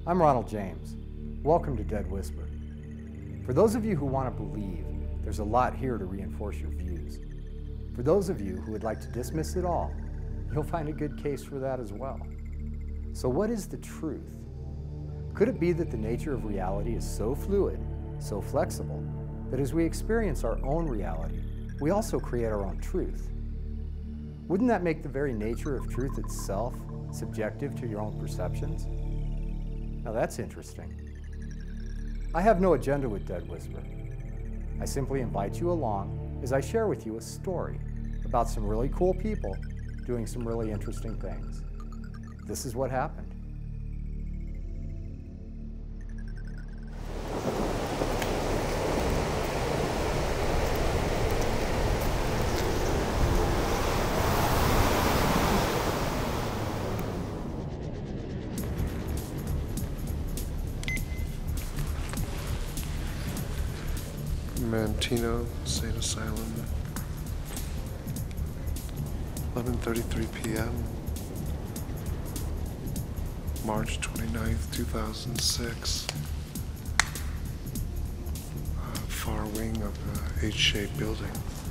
I'm Ronald James. Welcome to Dead Whisper. For those of you who want to believe, there's a lot here to reinforce your views. For those of you who would like to dismiss it all, you'll find a good case for that as well. So what is the truth? Could it be that the nature of reality is so fluid, so flexible, that as we experience our own reality, we also create our own truth? Wouldn't that make the very nature of truth itself subjective to your own perceptions? Now that's interesting. I have no agenda with Dead Whisper. I simply invite you along as I share with you a story about some really cool people doing some really interesting things. This is what happened. Mantino State Asylum, 11:33 p.m., March 29th, 2006. Far wing of a H-shaped building.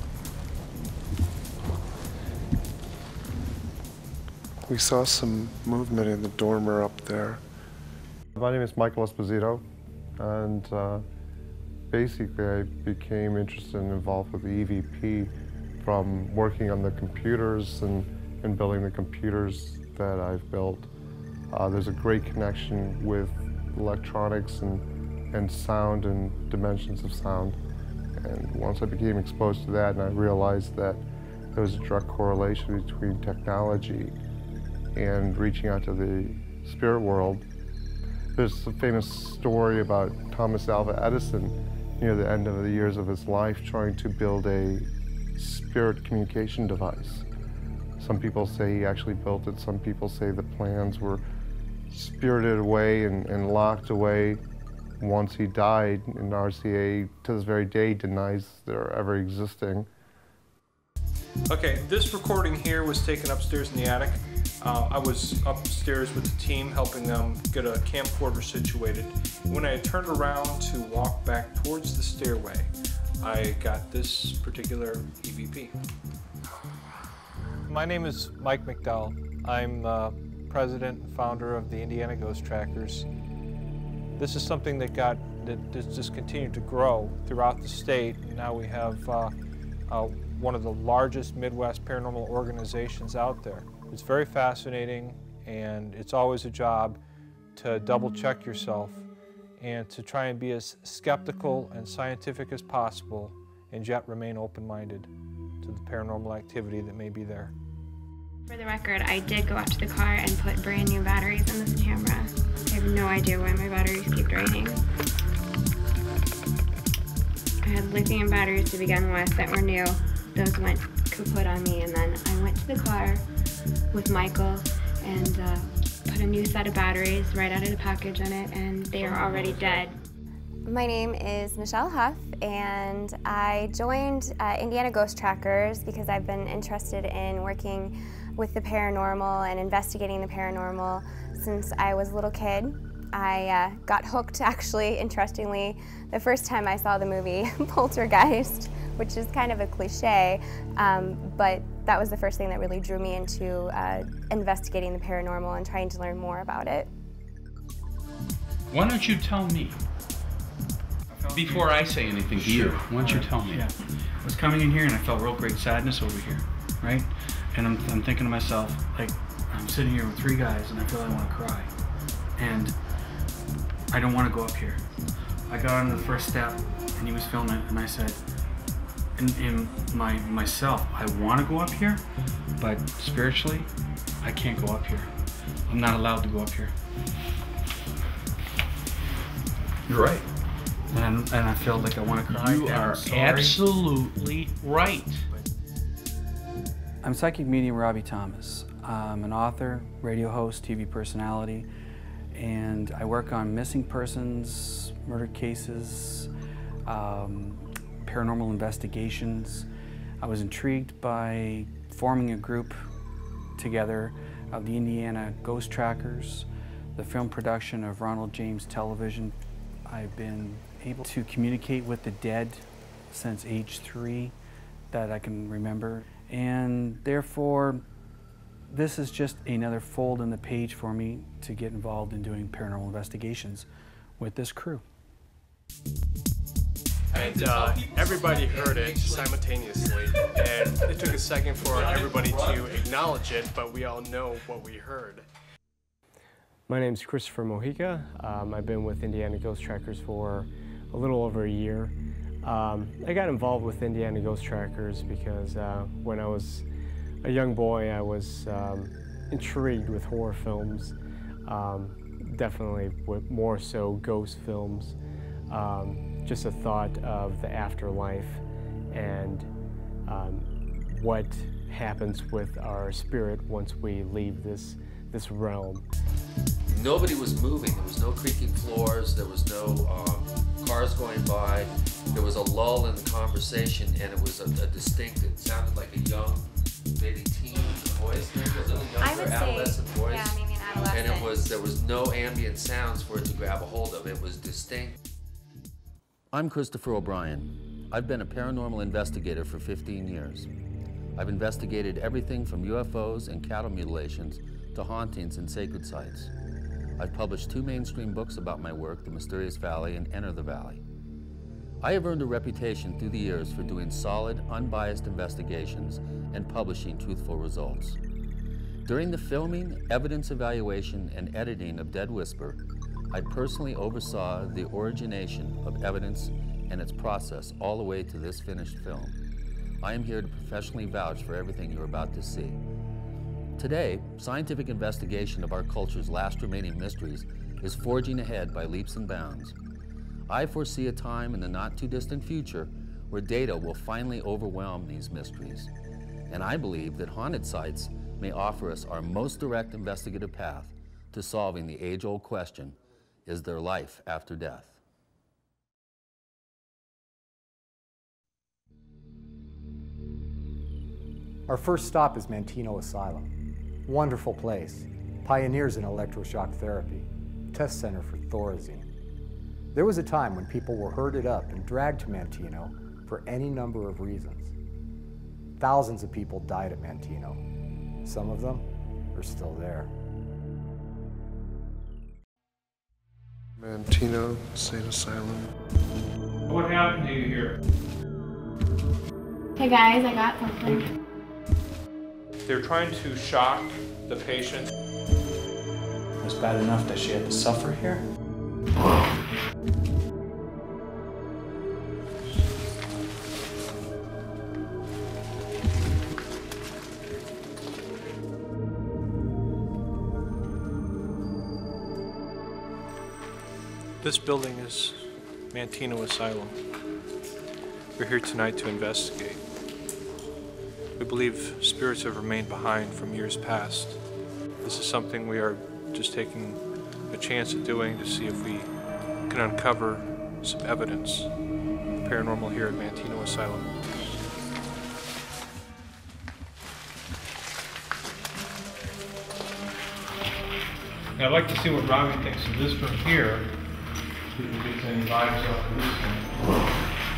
We saw some movement in the dormer up there. My name is Michael Esposito, and basically I became interested and involved with the EVP from working on the computers and building the computers that I've built. There's a great connection with electronics and sound and dimensions of sound. And once I became exposed to that and I realized that there was a direct correlation between technology and reaching out to the spirit world. There's a famous story about Thomas Alva Edison near the end of the years of his life trying to build a spirit communication device. Some people say he actually built it, some people say the plans were spirited away and locked away once he died, and RCA to this very day denies their ever existing. Okay, this recording here was taken upstairs in the attic. I was upstairs with the team helping them get a camcorder situated. When I turned around to walk back towards the stairway, I got this particular EVP. My name is Mike McDowell. I'm the president and founder of the Indiana Ghost Trackers. This is something that just continued to grow throughout the state. And now we have one of the largest Midwest paranormal organizations out there. It's very fascinating, and it's always a job to double check yourself and to try and be as skeptical and scientific as possible and yet remain open-minded to the paranormal activity that may be there. For the record, I did go out to the car and put brand new batteries in this camera. I have no idea why my batteries keep draining. I had lithium batteries to begin with that were new. Those went kaput on me, and then I went to the car with Michael and put a new set of batteries right out of the package on it, and they are already dead. My name is Michelle Huff, and I joined Indiana Ghost Trackers because I've been interested in working with the paranormal and investigating the paranormal since I was a little kid. I got hooked, actually, interestingly, the first time I saw the movie Poltergeist, which is kind of a cliche, but that was the first thing that really drew me into investigating the paranormal and trying to learn more about it. Why don't you tell me, before I say anything to you, why don't you tell me? Yeah. I was coming in here and I felt real great sadness over here, right? And I'm thinking to myself, like, I'm sitting here with three guys and I feel I want to cry. And I don't want to go up here. I got on the first step and he was filming and I said, in myself, I want to go up here, but spiritually, I can't go up here. I'm not allowed to go up here. You're right. And I feel like I want to cry. You are absolutely right. I'm psychic medium Robbie Thomas. I'm an author, radio host, TV personality, and I work on missing persons, murder cases, paranormal investigations. I was intrigued by forming a group together of the Indiana Ghost Trackers the film production of Ronald James Television. I've been able to communicate with the dead since age 3 that I can remember, and therefore this is just another fold in the page for me to get involved in doing paranormal investigations with this crew. And everybody heard it simultaneously, and it took a second for everybody to acknowledge it, but we all know what we heard. My name's Christopher Mojica. I've been with Indiana Ghost Trackers for a little over a year. I got involved with Indiana Ghost Trackers because when I was a young boy, I was intrigued with horror films, definitely with more so ghost films. Just a thought of the afterlife and what happens with our spirit once we leave this realm. Nobody was moving. There was no creaking floors. There was no cars going by. There was a lull in the conversation, and it was a distinct, it sounded like a young, maybe teen voice. Was it a younger adolescent voice? Yeah, maybe an adolescent. And there was no ambient sounds for it to grab a hold of. It was distinct. I'm Christopher O'Brien. I've been a paranormal investigator for 15 years. I've investigated everything from UFOs and cattle mutilations to hauntings and sacred sites. I've published 2 mainstream books about my work, The Mysterious Valley and Enter the Valley. I have earned a reputation through the years for doing solid, unbiased investigations and publishing truthful results. During the filming, evidence evaluation, and editing of Dead Whisper, I personally oversaw the origination of evidence and its process all the way to this finished film. I am here to professionally vouch for everything you're about to see. Today, scientific investigation of our culture's last remaining mysteries is forging ahead by leaps and bounds. I foresee a time in the not-too-distant future where data will finally overwhelm these mysteries. And I believe that haunted sites may offer us our most direct investigative path to solving the age-old question, is there life after death? Our first stop is Manteno Asylum. Wonderful place, pioneers in electroshock therapy, test center for Thorazine. There was a time when people were herded up and dragged to Manteno for any number of reasons. Thousands of people died at Manteno. Some of them are still there. Manteno State Asylum. What happened to you here? Hey guys, I got something. They're trying to shock the patient. It was bad enough that she had to suffer here. This building is Manteno Asylum. We're here tonight to investigate. We believe spirits have remained behind from years past. This is something we are just taking a chance at doing to see if we can uncover some evidence paranormal here at Manteno Asylum. Now I'd like to see what Robbie thinks of this room here. See if we get any vibes off of this one.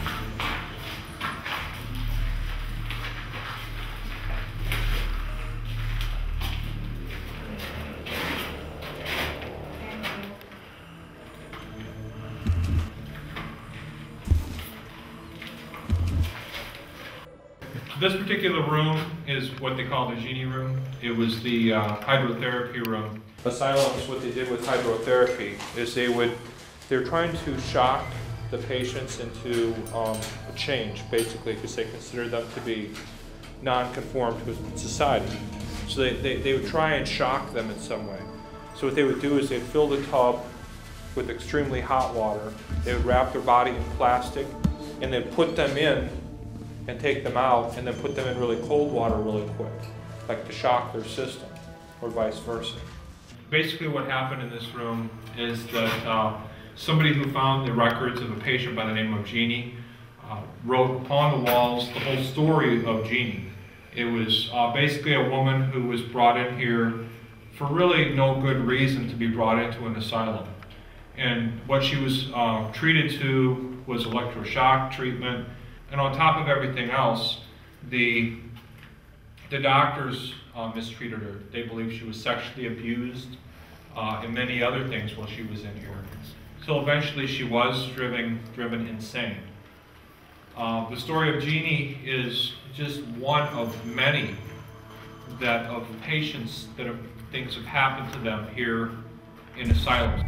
This particular room is what they call the genie room. It was the hydrotherapy room. Asylums, what they did with hydrotherapy is they're trying to shock the patients into a change, basically, because they consider them to be non-conform to society. So they would try and shock them in some way. So what they would do is they'd fill the tub with extremely hot water. They would wrap their body in plastic and then put them in and take them out and then put them in really cold water really quick, like to shock their system, or vice versa. Basically what happened in this room is that somebody who found the records of a patient by the name of Jeannie wrote upon the walls the whole story of Jeannie. It was basically a woman who was brought in here for really no good reason to be brought into an asylum. And what she was treated to was electroshock treatment, and on top of everything else, the doctors mistreated her. They believe she was sexually abused and many other things while she was in here. So eventually she was driven insane. The story of Jeannie is just one of many of patients that things have happened to them here in asylums.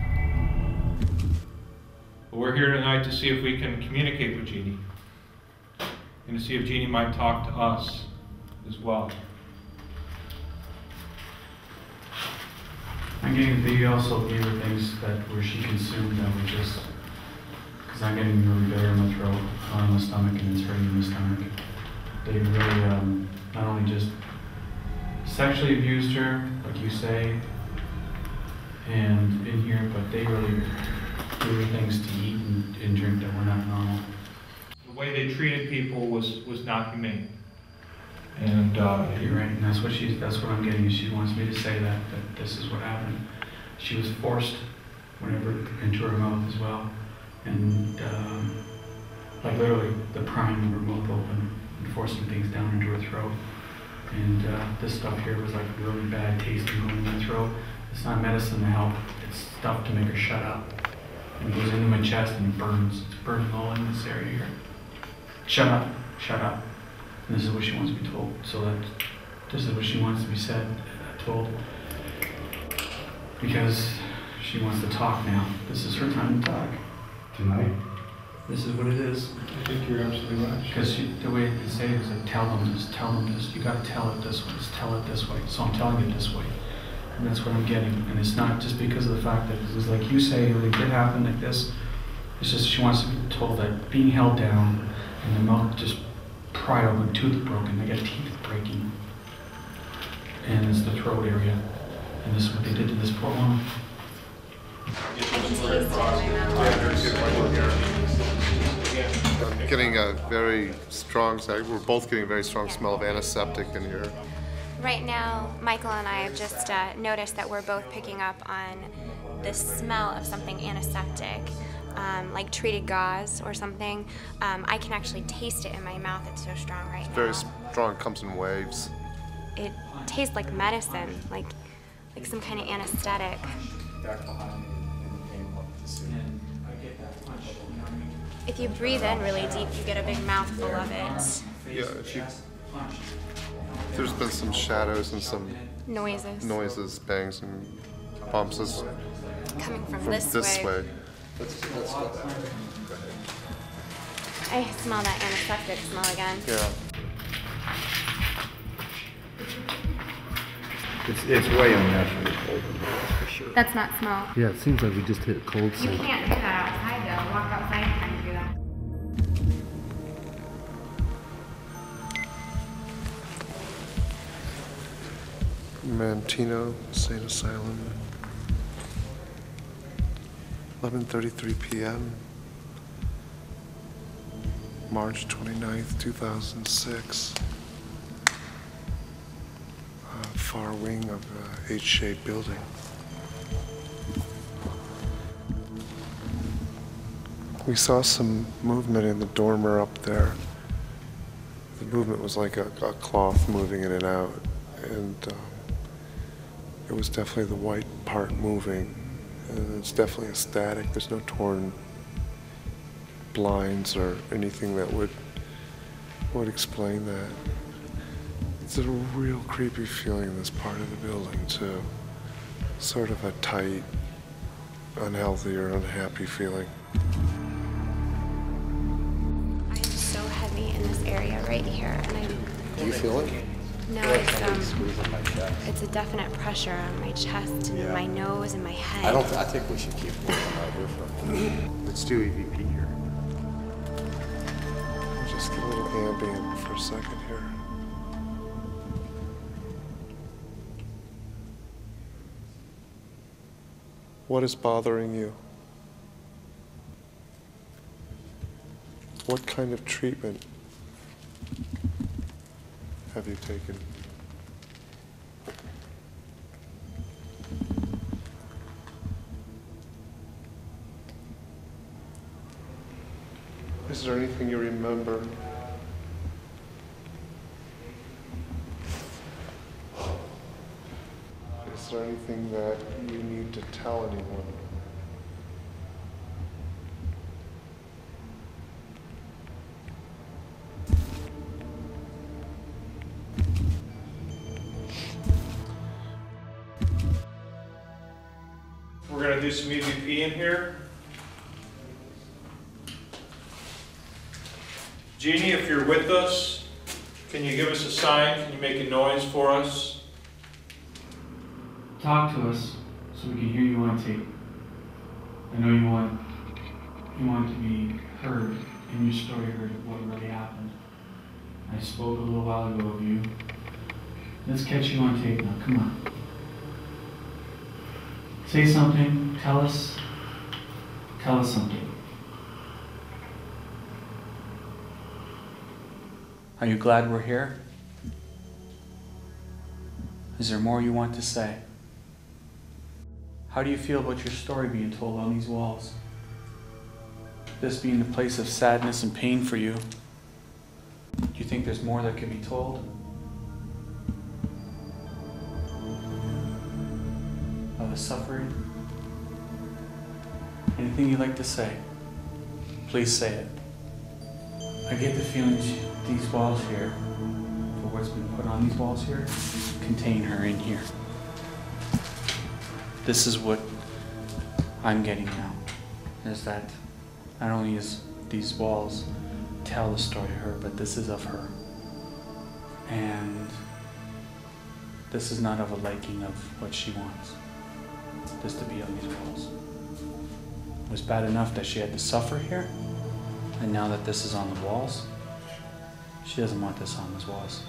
But we're here tonight to see if we can communicate with Jeannie and to see if Jeannie might talk to us as well. I'm getting, they also gave her things where she consumed that were just, because I'm getting really bitter in my throat, on the stomach, and it's hurting in the stomach. They really, not only just sexually abused her, like you say, and in here, but they really gave her things to eat and drink that were not normal. The way they treated people was not humane. And you're right, and that's what I'm getting. She wants me to say that this is what happened. She was forced, whenever into her mouth as well, and like literally the prying of her mouth open and forcing things down into her throat. And this stuff here was like really bad tasting going in my throat. It's not medicine to help. It's stuff to make her shut up. And it goes into my chest and it burns. It's burning all in this area here. Shut up, shut up. And this is what she wants to be told. So that this is what she wants to be said, told. Because she wants to talk now. This is her time to talk. Tonight? This is what it is. I think you're absolutely right. Because the way they say it is like, tell them this. You got to tell it this way. Just tell it this way. So I'm telling it this way. And that's what I'm getting. And it's not just because of the fact that it was like you say, it did happen like this. It's just she wants to be told that being held down and the mouth just pried open, tooth broken. They got teeth breaking. And it's the throat area. And this is what they did to this poor woman. I'm getting a very strong, we're both getting a very strong smell of antiseptic in here. Right now, Michael and I have just noticed that we're both picking up on the smell of something antiseptic, like treated gauze or something. I can actually taste it in my mouth. It's so strong right now. It's very strong, comes in waves. It tastes like medicine, like some kind of anesthetic. If you breathe in really deep, you get a big mouthful of it. Yeah, there's been some shadows and some noises, bangs and bumps coming from this way. I smell that antiseptic smell again. Yeah. It's way unnaturally cold in here, for sure. That's not smell. Yeah, it seems like we just hit a cold You snap. can't do that outside though. Walk outside and do that. Mantino State Asylum, 11:33 p.m. March 29th, 2006. Far wing of a H-shaped building. We saw some movement in the dormer up there. The movement was like a cloth moving in and out, and it was definitely the white part moving, and it's definitely a static. There's no torn blinds or anything that would explain that. It's a real creepy feeling in this part of the building too. Sort of a tight, unhealthy or unhappy feeling. I am so heavy in this area right here, and Do you feel it? No, it's a definite pressure on my chest and my nose and my head. I think we should keep moving right here for Let's do EVP here. Just get a little ambient for a second here. What is bothering you? What kind of treatment have you taken? Is there anything you remember? Is there anything that you need to tell anyone? We're going to do some EVP in here. Jeannie, if you're with us, can you give us a sign? Can you make a noise for us? Talk to us so we can hear you on tape. I know you want to be heard in your story, heard what really happened. I spoke a little while ago of you. Let's catch you on tape now. Come on. Say something. Tell us something. Are you glad we're here? Is there more you want to say? How do you feel about your story being told on these walls? This being the place of sadness and pain for you. Do you think there's more that can be told? Of the suffering? Anything you'd like to say? Please say it. I get the feeling these walls here, for what's been put on these walls here, contain her in here. This is what I'm getting now, is that not only is these walls tell the story of her, but this is of her. And this is not of a liking of what she wants, this to be on these walls. It was bad enough that she had to suffer here, and now that this is on the walls, she doesn't want this on these walls.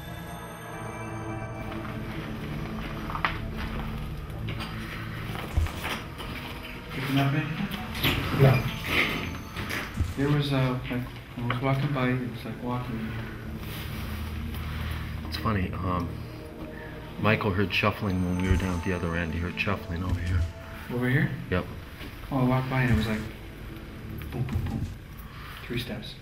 Picking up anything? No. There was I was walking by, it was like walking. It's funny, Michael heard shuffling when we were down at the other end. He heard shuffling over here. Over here? Yep. Oh, I walked by and it was like, boom, boom, boom. 3 steps.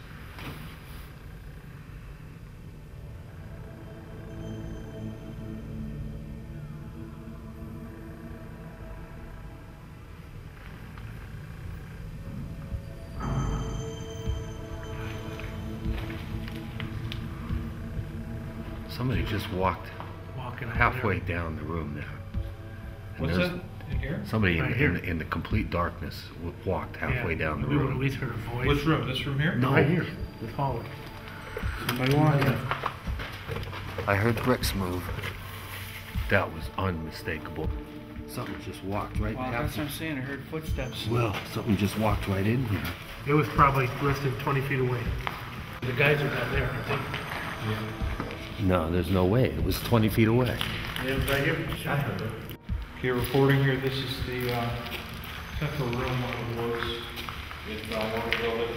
Somebody just walked halfway down the room there. And What's that? In here? Somebody Right in the complete darkness walked halfway down the We would room. at least heard a voice. Which room? This room here? No. Right here, this hallway. Somebody walking. I heard bricks move. That was unmistakable. Something just walked right Well, past that's what I'm saying, I heard footsteps. Well, something just walked right in here. It was probably less than 20 feet away. The guys are not there, I think. No, there's no way. It was 20 feet away. Yeah, it was right here. I heard it. Okay, reporting here. This is the central room of the woods in one building.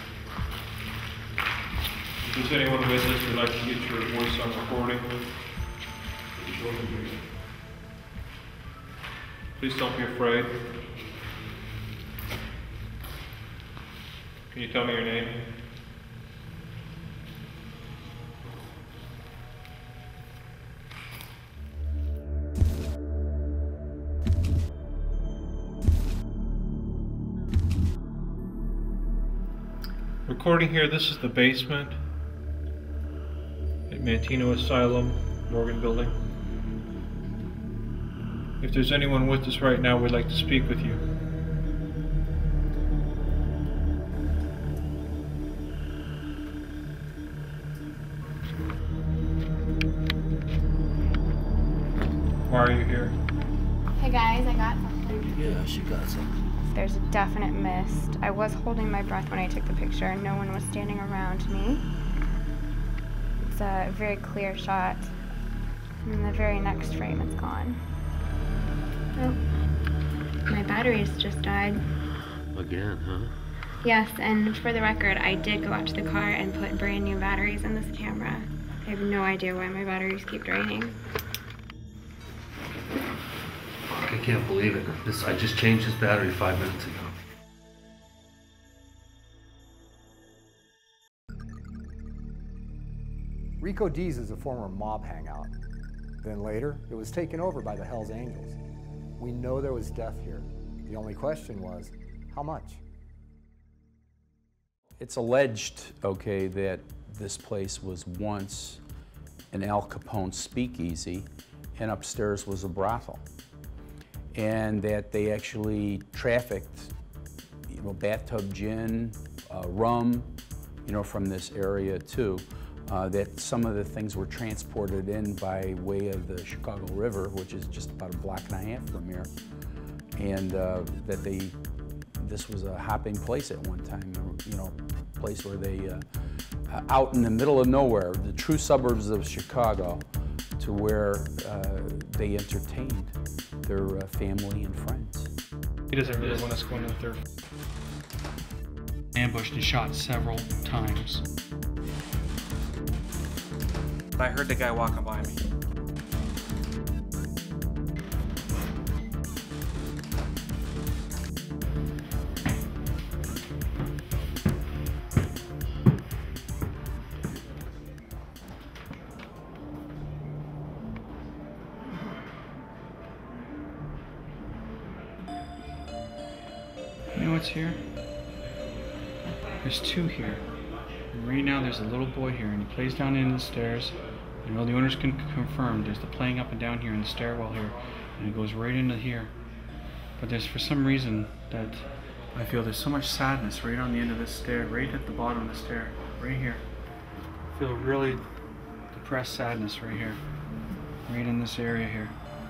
If there's anyone with us who'd like to get your voice on recording, please don't be afraid. Can you tell me your name? Recording here, this is the basement at Mantino Asylum, Morgan Building. If there's anyone with us right now, we'd like to speak with you. Why are you here? Hey guys, I got something. Yeah, she got something. There's a definite mist. I was holding my breath when I took the picture and no one was standing around me. It's a very clear shot. And in the very next frame, it's gone. Oh, my batteries just died. Again, huh? Yes, and for the record, I did go out to the car and put brand new batteries in this camera. I have no idea why my batteries keep draining. I can't believe it. I just changed this battery 5 minutes ago. Rico D's is a former mob hangout. Then later, it was taken over by the Hells Angels. We know there was death here. The only question was, how much? It's alleged, okay, that this place was once an Al Capone speakeasy and upstairs was a brothel. And that they actually trafficked, you know, bathtub gin, rum, you know, from this area too. That some of the things were transported in by way of the Chicago River, which is just about a block and a half from here. And that this was a hopping place at one time, you know, place where they, out in the middle of nowhere, the true suburbs of Chicago, to where they entertained their family and friends. He doesn't really want us going to the third. Ambushed and shot several times. I heard the guy walking by me. You know what's here? There's two here. And right now there's a little boy here and he plays down in the stairs. And all the owners can confirm there's the playing up and down here in the stairwell here. And it goes right into here. But there's for some reason that I feel there's so much sadness right on the end of this stair, right at the bottom of the stair, right here. I feel really depressed sadness right here. Right in this area here.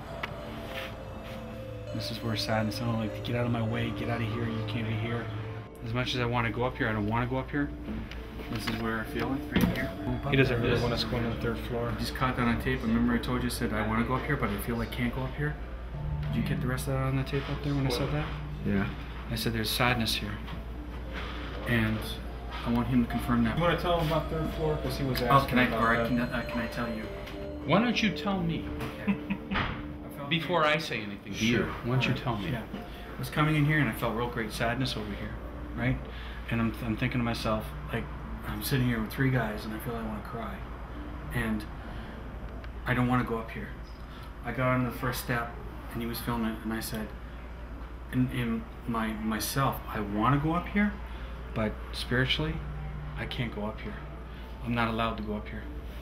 This is where sadness, I don't like to get out of my way, get out of here, you can't be here. As much as I want to go up here, I don't want to go up here. This is where I feel it, right here. He doesn't really want us going to the third floor. I just caught that on tape. Remember I told you, I said I want to go up here, but I feel I can't go up here? Did you get the rest of that on the tape up there when I said that? Yeah. I said there's sadness here. And I want him to confirm that. You want to tell him about third floor? Because he was asking can I tell you? Why don't you tell me? Okay. Before I say anything, Sure. why don't you tell me? Yeah. I was coming in here and I felt real great sadness over here, right? And I'm thinking to myself, like, I'm sitting here with three guys and I feel I want to cry. And I don't want to go up here. I got on the first step and he was filming it and I said, in myself, I want to go up here, but spiritually, I can't go up here. I'm not allowed to go up here.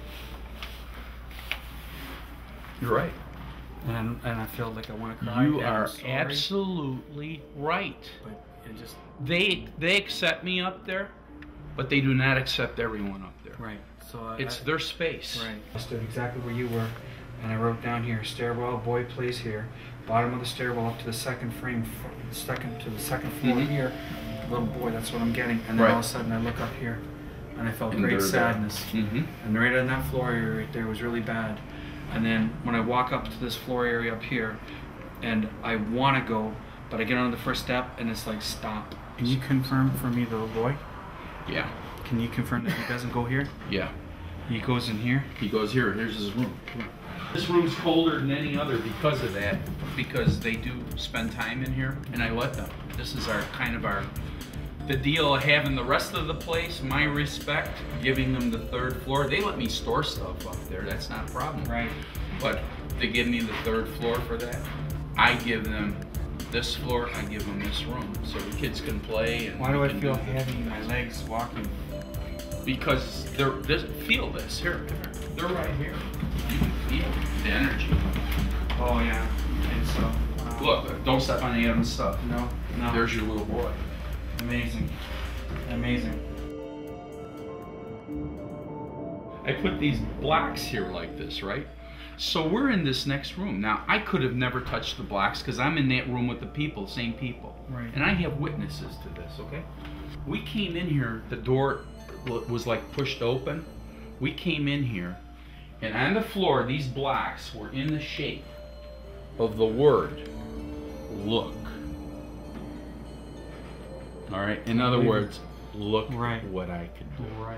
You're right. And I feel like I want to cry. You are absolutely right. But it just... They accept me up there, but they do not accept everyone up there. Right. So it's their space. Right. I stood exactly where you were, and I wrote down here, stairwell, boy plays here. Bottom of the stairwell up to the second frame, to the second floor here. Little boy, that's what I'm getting. And then all of a sudden I look up here, and I felt great sadness. And right on that floor area right there was really bad. And then when I walk up to this floor area up here, and I want to go, but I get on the first step, and it's like, stop. Can you confirm for me, the little boy? Yeah. Can you confirm that he doesn't go here? Yeah. He goes in here? He goes here. Here's his room. This room's colder than any other because of that, because they do spend time in here, and I let them. This is our kind of the deal of having the rest of the place, my respect, giving them the third floor. They let me store stuff up there, that's not a problem. Right. But they give me the third floor for that. I give them this floor, I give them this room, so the kids can play. And why do I feel heavy in my legs walking? Because feel this, here, they're right here. You can feel the energy. Oh yeah, and so. Look, don't step on any of them stuff. No, no. There's your little boy. Amazing. Amazing. I put these blocks here like this, right? So we're in this next room. Now, I could have never touched the blocks because I'm in that room with the people, same people. Right. And I have witnesses to this, okay? We came in here, the door was like pushed open. We came in here, and on the floor, these blocks were in the shape of the word, look. All right, in other words, look what I could do. Right.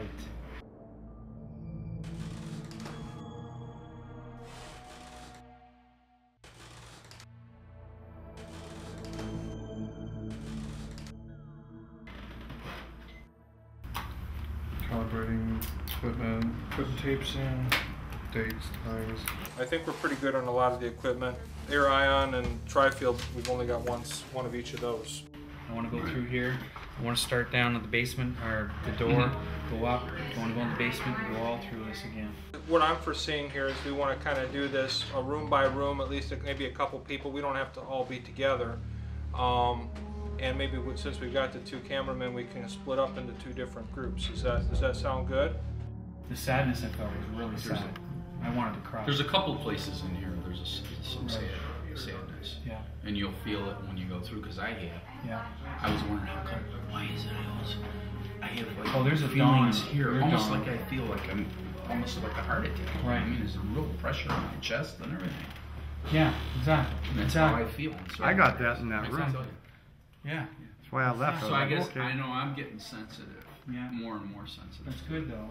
Calibrating equipment. Putting tapes in, dates, times. I think we're pretty good on a lot of the equipment. Air ion and tri-field, we've only got one of each of those. I want to go through here. I want to start down at the basement or the door, go up. I want to go in the basement and go all through this again. What I'm foreseeing here is we want to kind of do this room by room, at least maybe a couple people. We don't have to all be together. And maybe since we've got the 2 cameramen, we can split up into 2 different groups. Does that sound good? The sadness I felt was really sad. I wanted to cry. There's a couple places in here. There's some sadness. Yeah. And you'll feel it when you go through, because I have. Yeah. I was wondering why is it always, I have like there's a feelings dawn. here, You're almost dawn. like I feel like I'm almost like a heart attack. Right. I mean, there's a real pressure on my chest and everything. Yeah, exactly. And that's how I feel. So I got that in that room. Yeah. That's why I left. So I guess I know I'm getting sensitive. Yeah. More and more sensitive. That's good though.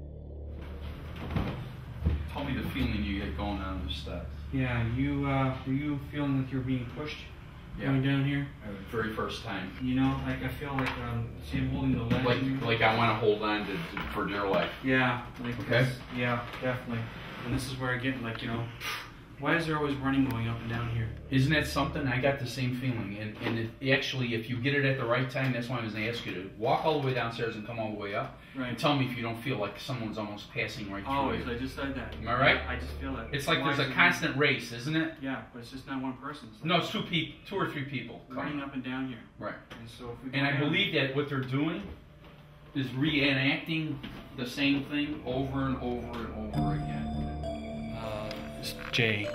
Tell me the feeling you get going down the steps. Yeah, were you feeling like you were being pushed going down here? The very first time. You know, like I feel like see I'm holding the ledge. Like I want to hold on to for dear life. Yeah. Like okay. Yeah, definitely. And this is where I get like, you know, why is there always running going up and down here? Isn't that something? I got the same feeling. And actually, if you get it at the right time, that's why I was going to ask you to walk all the way downstairs and come all the way up. Right. And tell me if you don't feel like someone's almost passing right through Always. you. I just said that. Am I right? I just feel it. It's like there's a constant race, isn't it? Yeah, but it's just not one person. It's like No, it's 2 or 3 people running up and down here. Right. And so if we go And I down, believe that what they're doing is reenacting the same thing over and over and over again. It's Jay.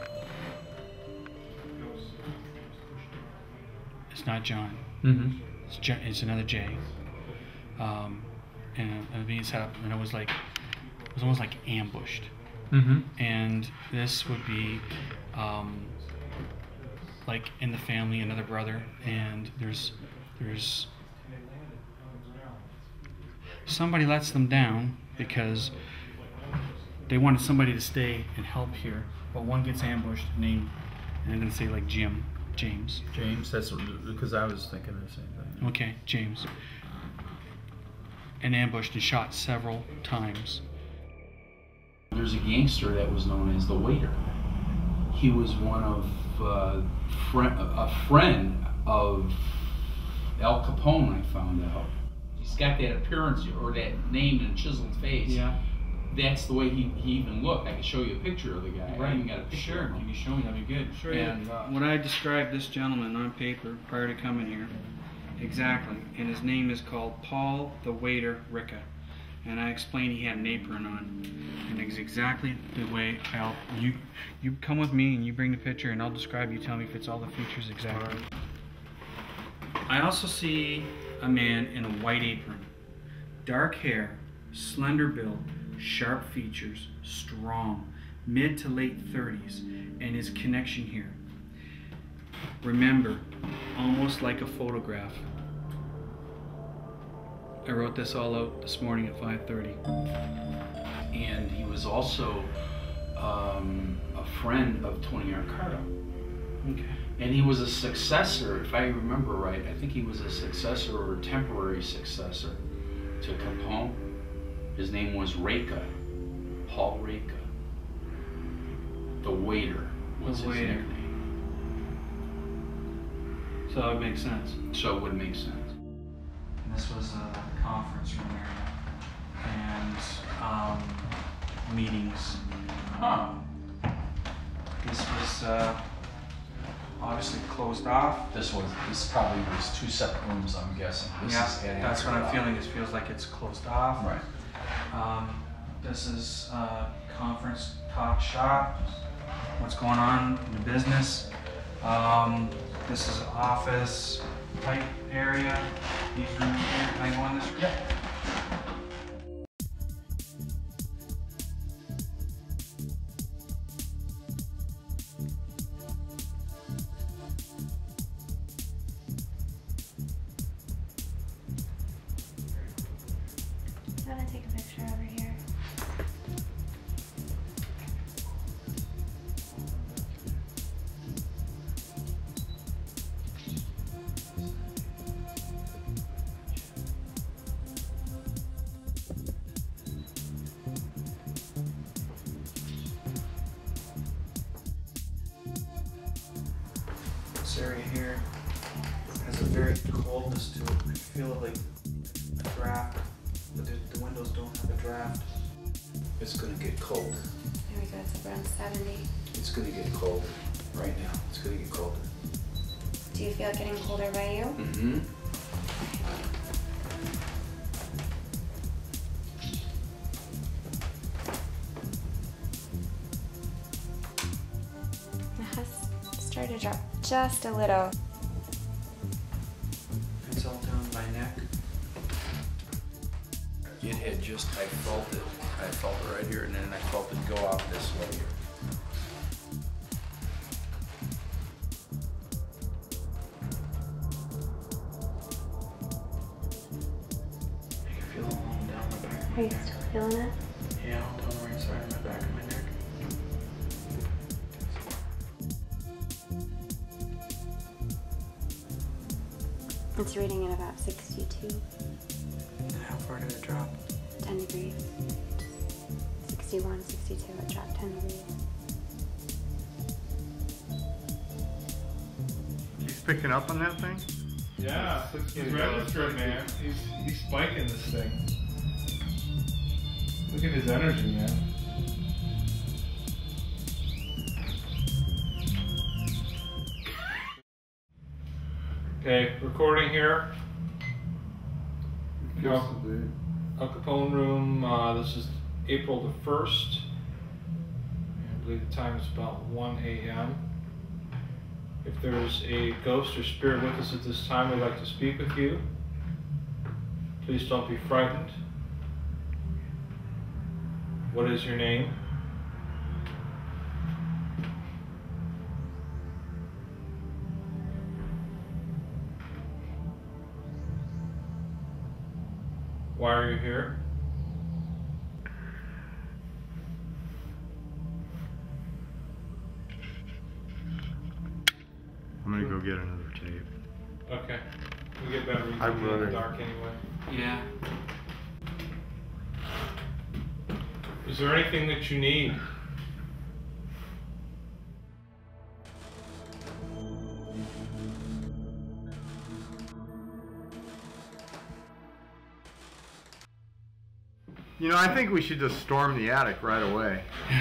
It's not John. Mm-hmm. It's another Jay. And it being set up, and it was almost like ambushed. Mm-hmm. And this would be like in the family, another brother, and there's somebody lets them down because they wanted somebody to stay and help here, but one gets ambushed named, and I'm gonna say like James. James, that's because I was thinking the same thing. Okay, James. And ambushed and shot several times. There's a gangster that was known as the Waiter. He was one of a friend of Al Capone. I found out. He's got that appearance or that name and chiseled face. Yeah. That's the way he even looked. I can show you a picture of the guy. Right. I even got a picture. Sure, of him. can you show me? That'd be good. Sure. And when I described this gentleman on paper prior to coming here, exactly, and his name is called Paul the Waiter Ricca, and I explained he had an apron on, and it's exactly the way you come with me and you bring the picture, and I'll describe. You tell me if it's all the features exactly. I also see a man in a white apron, dark hair, slender build, sharp features, strong, mid to late 30s, and his connection here. Remember, almost like a photograph. I wrote this all out this morning at 5:30. And he was also a friend of Tony Arcaro. Okay. And he was a successor, if I remember right, I think he was a successor or a temporary successor to Capone. His name was Reka, Paul Reka. The Waiter was his nickname. So it makes sense. So it would make sense. And this was a conference room area and meetings. This was obviously closed off. This probably was 2 separate rooms, I'm guessing. That's what I'm feeling. It feels like it's closed off. Right. This is conference talk shop. What's going on in the business? This is an office type area. These rooms here. Can I go in this room? Yeah. I'm gonna take a picture over here. This area here has a very coldness to it. I feel like a draft, but the windows don't have a draft. It's gonna get cold. There we go, it's around 70. It's gonna get cold right now. It's gonna get colder. Do you feel it getting colder by you? Mm-hmm. It has started to drop just a little. It's all down my neck. It had just, I felt it right here, and then I felt it go out this way here. I can feel it all down my back. Are you still feeling it? Yeah, all down the right side of my back of my neck. It's reading at about 62. How far did it drop? 10 degrees. 61, 62, it dropped 10 degrees. He's picking up on that thing? Yeah, he's registering, man. He's spiking this thing. Look at his energy, man. Okay, recording here. Al Capone room, this is April the 1st. I believe the time is about 1 a.m. If there's a ghost or spirit with us at this time, we'd like to speak with you. Please don't be frightened. What is your name? Why are you here? I'm gonna go get another tape. Okay. We get better reading I'm in the running. dark anyway. Yeah. Is there anything that you need? You know, I think we should just storm the attic right away.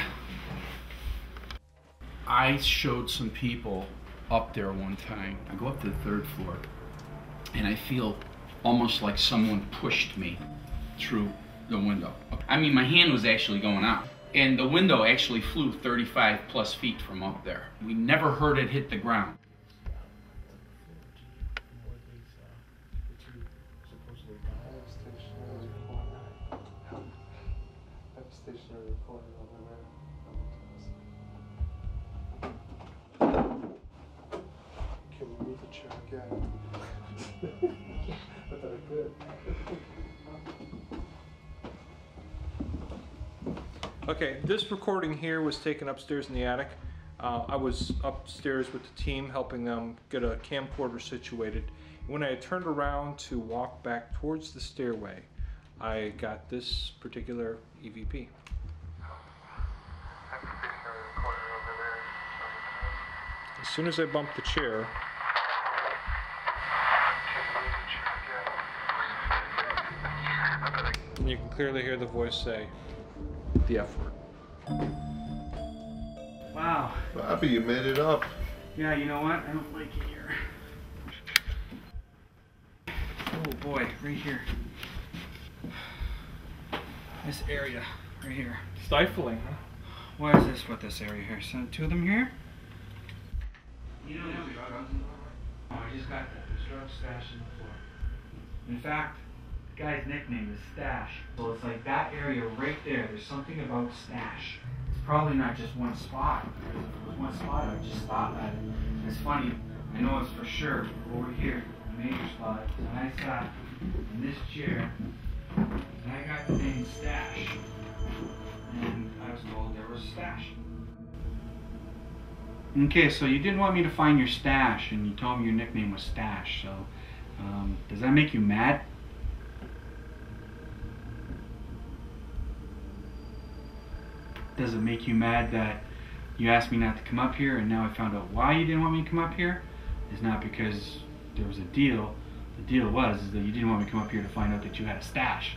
I showed some people up there one time. I go up to the 3rd floor and I feel almost like someone pushed me through the window. I mean, my hand was actually going out. And the window actually flew 35 plus feet from up there. We never heard it hit the ground. Can we move the chair again? I thought I could. Okay, this recording here was taken upstairs in the attic. I was upstairs with the team helping them get a camcorder situated. When I turned around to walk back towards the stairway, I got this particular EVP. As soon as I bumped the chair, and you can clearly hear the voice say the F word. Wow. Robbie, you made it up. Yeah, you know what? I don't like it here. Oh boy, right here. This area, right here. Stifling, huh? Why is this with this area here? So 2 of them here? You know there's drugs in the floor? Oh, I just got that. There's drugs stashed in the floor. In fact, the guy's nickname is Stash. So it's like that area right there. There's something about Stash. It's probably not just one spot. If it was one spot, I would just stop at it. And it's funny, I know it's for sure over here, the major spot. And I sat in this chair, and I got the name Stash. And I was told there was a stash. Okay, so you didn't want me to find your stash, and you told me your nickname was Stash, so does that make you mad? Does it make you mad that you asked me not to come up here, and now I found out why you didn't want me to come up here, is not because there was a deal. The deal was that you didn't want me to come up here to find out that you had a stash.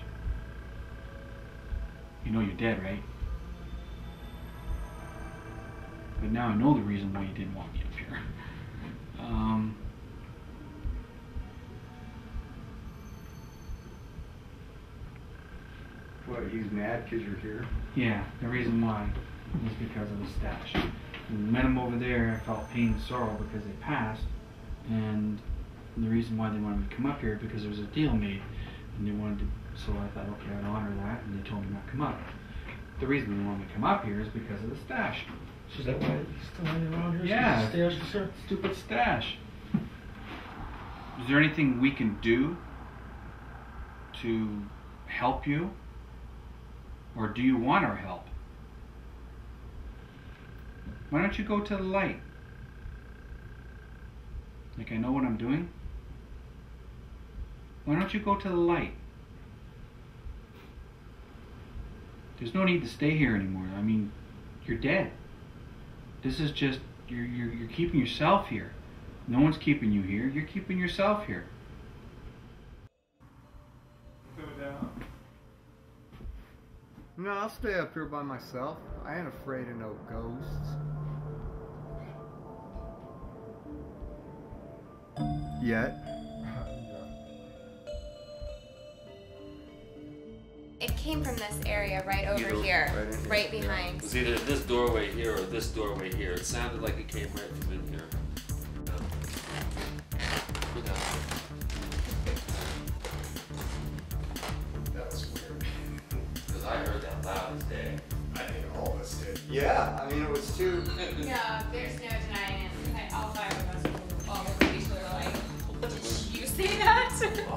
You know you're dead, right? But now I know the reason why you didn't want me up here. What, he's mad because you're here? Yeah, the reason why was because of the stash. When I met them over there, I felt pain and sorrow because they passed, and the reason why they wanted me to come up here because there was a deal made, and they wanted to, so I thought, okay, I'd honor that, and they told me not to come up. The reason they wanted me to come up here is because of the stash. So is that why he's still hanging around here? Yeah, Stash, sir? stupid stash. Is there anything we can do to help you? Or do you want our help? Why don't you go to the light? Like I know what I'm doing? Why don't you go to the light? There's no need to stay here anymore. I mean, you're dead. This is just, you're keeping yourself here. No one's keeping you here. You're keeping yourself here. No, I'll stay up here by myself. I ain't afraid of no ghosts. Yet. It came from this area right over here, right behind. It was either this doorway here or this doorway here. It sounded like it came right from in here. That was weird. Because I heard that loud as day. I think all of us did. Yeah, I mean, it was too... No, there's no denying it. All five of us all looked at each other like, did you say that?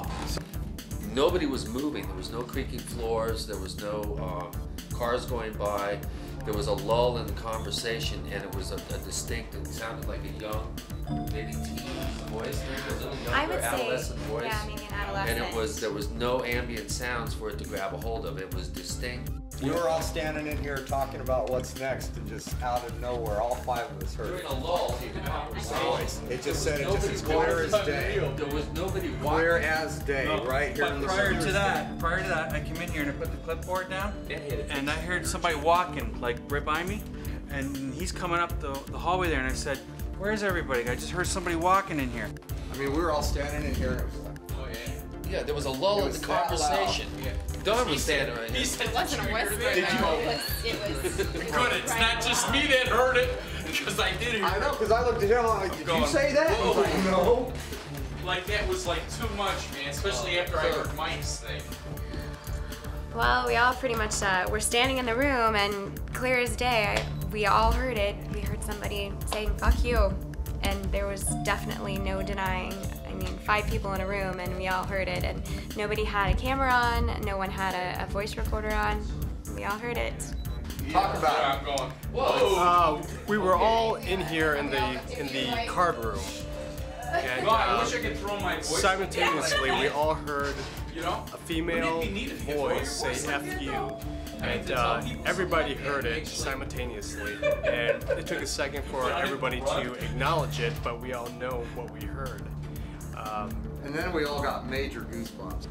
Nobody was moving. There was no creaking floors. There was no cars going by. There was a lull in the conversation, and it was a distinct, it sounded like a young, maybe teen voice, maybe a little younger adolescent voice. Yeah, maybe an adolescent. And there was no ambient sounds for it to grab a hold of. It was distinct. We were all standing in here talking about what's next, and just out of nowhere, all five of us heard During a lull in the conversation. It just said it just as clear as day. There was nobody walking. Clear as day, right here in the prior to that, I came in here and I put the clipboard down, and I heard somebody walking, like right by me, and he's coming up the hallway there, and I said, "Where's everybody? I just heard somebody walking in here." I mean, we were all standing in here, and it was like, yeah, there was a lull in the conversation. Don was standing right here. He said, it wasn't a whisper. It was Good, it's not just me that heard it, because I did hear it. I know, because I looked at him, I'm like, did you say that? He's like, no. Like, that was like too much, man, especially after I heard Mike's thing. Well, we all pretty much were standing in the room, and clear as day, we all heard it. We heard somebody saying, "Fuck you," and there was definitely no denying. I mean, 5 people in a room, and we all heard it, and nobody had a camera on, no one had a voice recorder on. We all heard it. Talk about it. I'm going, whoa! We were all in here in the card room. And, I wish I could throw my voice. Simultaneously, we all heard a female voice say "F you," and everybody heard it simultaneously. And it took a second for everybody to acknowledge it, but we all know what we heard. And then we all got major goosebumps.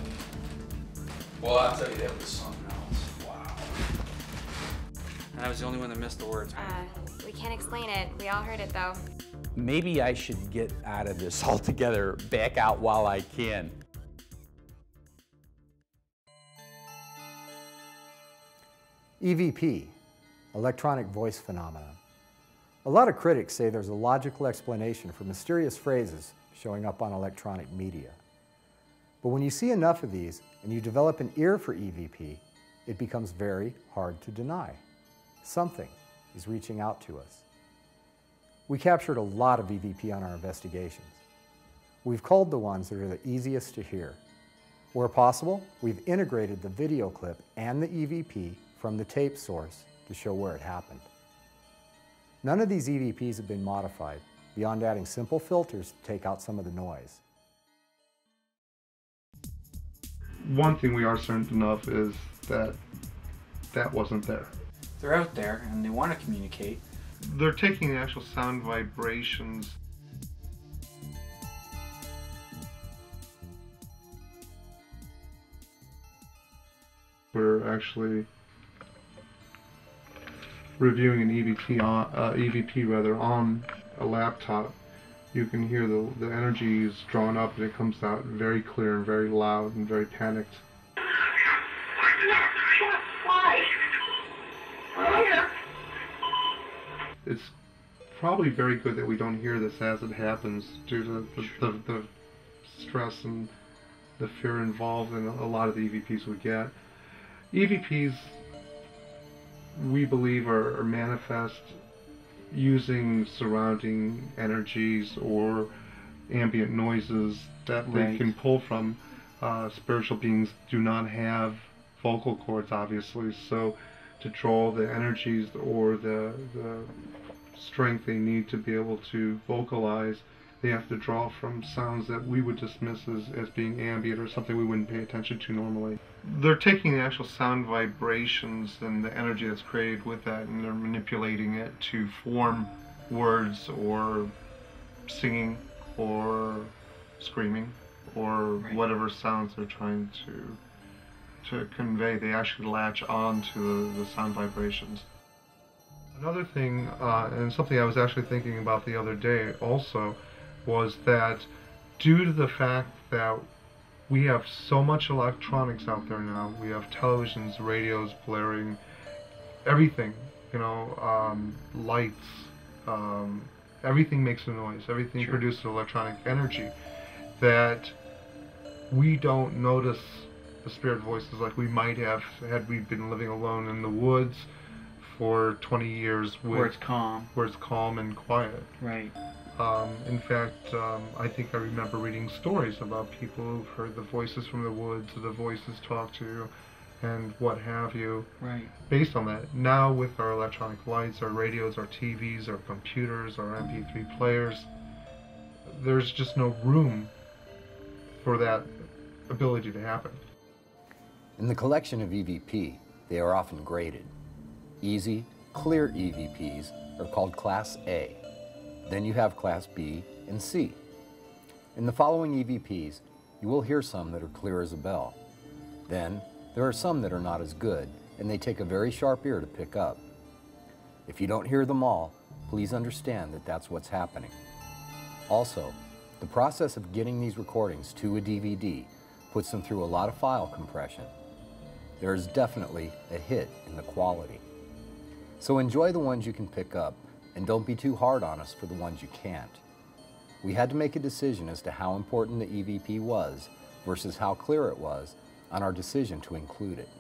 Well, I'll tell you, that was something else. Wow. And I was the only one that missed the words. We can't explain it. We all heard it, though. Maybe I should get out of this altogether, back out while I can. EVP, electronic voice phenomenon. A lot of critics say there's a logical explanation for mysterious phrases showing up on electronic media. But when you see enough of these and you develop an ear for EVP, it becomes very hard to deny. Something is reaching out to us. We captured a lot of EVP on our investigations. We've culled the ones that are the easiest to hear. Where possible, we've integrated the video clip and the EVP from the tape source to show where it happened. None of these EVPs have been modified, beyond adding simple filters to take out some of the noise. One thing we are certain of is that that wasn't there. They're out there and they want to communicate. They're taking the actual sound vibrations you're actually reviewing an EVP rather on a laptop, you can hear the energy is drawn up and it comes out very clear and very loud and very panicked. It's probably very good that we don't hear this as it happens due to the stress and the fear involved in a lot of the EVPs we get. EVPs, we believe, are manifest using surrounding energies or ambient noises that they can pull from. Spiritual beings do not have vocal cords, obviously, so to draw the energies or the strength they need to be able to vocalize, they have to draw from sounds that we would dismiss as being ambient or something we wouldn't pay attention to normally. They're taking the actual sound vibrations and the energy that's created with that, and they're manipulating it to form words or singing or screaming or whatever sounds they're trying to convey. They actually latch on to the sound vibrations. Another thing, and something I was actually thinking about the other day also, was that due to the fact that we have so much electronics out there now, we have televisions, radios blaring, everything, you know, lights, everything makes a noise, everything produces electronic energy, that we don't notice the spirit voices like we might have had we been living alone in the woods for 20 years where it's calm. Where it's calm and quiet. Right. In fact, I think I remember reading stories about people who've heard the voices from the woods, the voices talk to you, and what have you. Right. Based on that, now with our electronic lights, our radios, our TVs, our computers, our MP3 players, there's just no room for that ability to happen. In the collection of EVP, they are often graded. Easy, clear EVPs are called Class A. Then you have Class B and C. In the following EVPs, you will hear some that are clear as a bell. Then, there are some that are not as good, and they take a very sharp ear to pick up. If you don't hear them all, please understand that that's what's happening. Also, the process of getting these recordings to a DVD puts them through a lot of file compression. There is definitely a hit in the quality. So enjoy the ones you can pick up, and don't be too hard on us for the ones you can't. We had to make a decision as to how important the EVP was versus how clear it was on our decision to include it.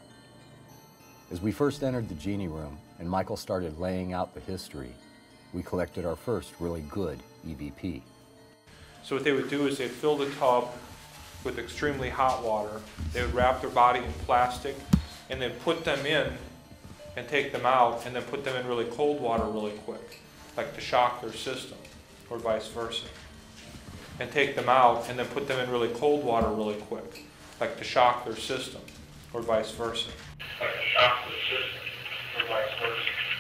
As we first entered the Genie Room and Michael started laying out the history, we collected our first really good EVP. So what they would do is they'd fill the tub with extremely hot water. They would wrap their body in plastic and then put them in and take them out and then put them in really cold water really quick, like to shock their system, or vice versa. And take them out and then put them in really cold water really quick, like to shock their system, or vice versa. Like to shock their system, or vice versa.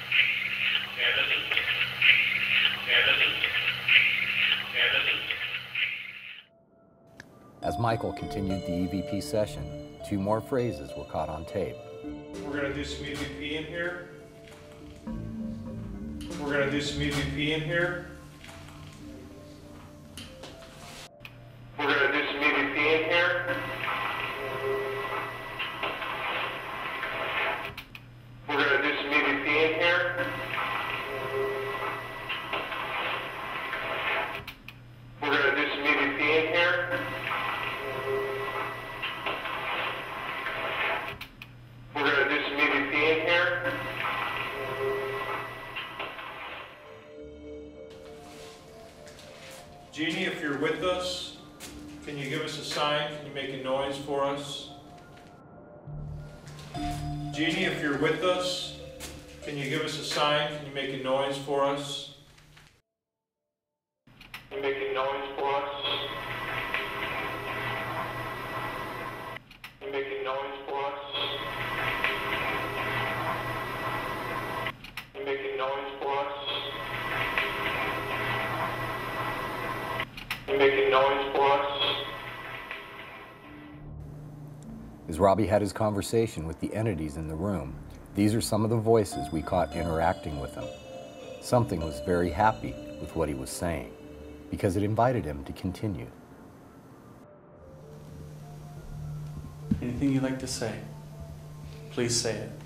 As Michael continued the EVP session, 2 more phrases were caught on tape. We're going to do some EVP in here. We're going to do some EVP in here. We're going to do some EVP in here. We're going to do some EVP in here. We're going to do some EVP in here. We're going to do some EVP in here. Jeannie, if you're with us, can you give us a sign? Can you make a noise for us? Jeannie, if you're with us, can you give us a sign? Can you make a noise for us? Can you make a noise for us? Can you make a noise for us? Can you make a noise for us? Can you make a noise for us? As Robbie had his conversation with the entities in the room, these are some of the voices we caught interacting with him. Something was very happy with what he was saying, because it invited him to continue. Anything you'd like to say, please say it.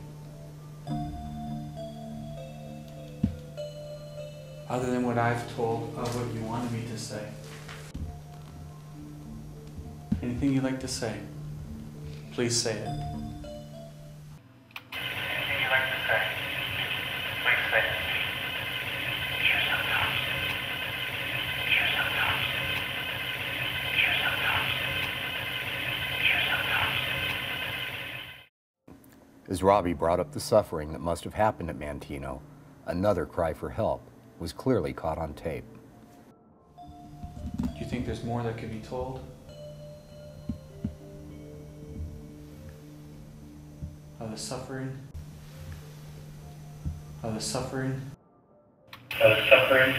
Other than what I've told of what you wanted me to say. Anything you'd like to say, please say it. Anything you'd like to say, please say it. Sure sometimes. Sure sometimes. Sure sometimes. Sure sometimes. As Robbie brought up the suffering that must have happened at Mantino, another cry for help was clearly caught on tape. Do you think there's more that could be told? Of the suffering? Of the suffering? Of the suffering?